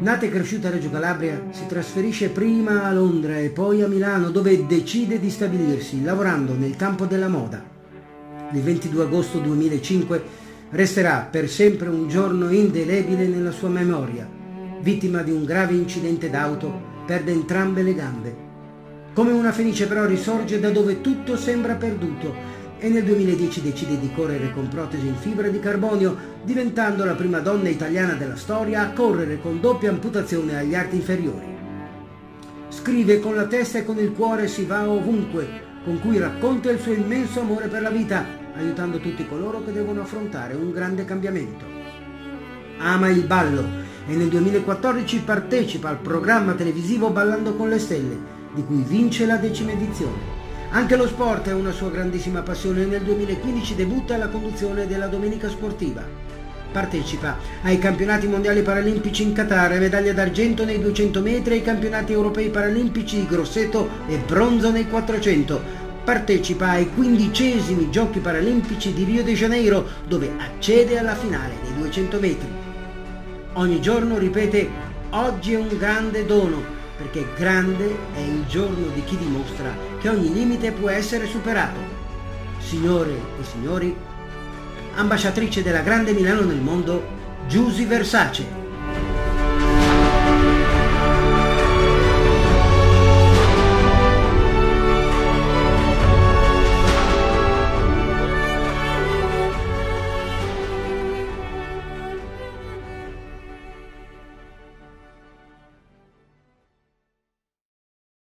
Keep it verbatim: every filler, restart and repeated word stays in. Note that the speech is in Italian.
Nata e cresciuta a Reggio Calabria, si trasferisce prima a Londra e poi a Milano, dove decide di stabilirsi, lavorando nel campo della moda. Il ventidue agosto duemilacinque resterà per sempre un giorno indelebile nella sua memoria. Vittima di un grave incidente d'auto, perde entrambe le gambe. Come una fenice però risorge da dove tutto sembra perduto e nel duemiladieci decide di correre con protesi in fibra di carbonio, diventando la prima donna italiana della storia a correre con doppia amputazione agli arti inferiori. Scrive con la testa e con il cuore, si va ovunque, con cui racconta il suo immenso amore per la vita, aiutando tutti coloro che devono affrontare un grande cambiamento. Ama il ballo e nel duemilaquattordici partecipa al programma televisivo Ballando con le Stelle, di cui vince la decima edizione. Anche lo sport è una sua grandissima passione e nel duemilaquindici debutta alla conduzione della Domenica Sportiva. Partecipa ai campionati mondiali paralimpici in Qatar, medaglia d'argento nei duecento metri, ai campionati europei paralimpici di Grosseto e bronzo nei quattrocento. Partecipa ai quindicesimi giochi paralimpici di Rio de Janeiro, dove accede alla finale dei duecento metri. Ogni giorno ripete: oggi è un grande dono, perché grande è il giorno di chi dimostra che ogni limite può essere superato. Signore e signori, ambasciatrice della grande Milano nel mondo, Giusy Versace.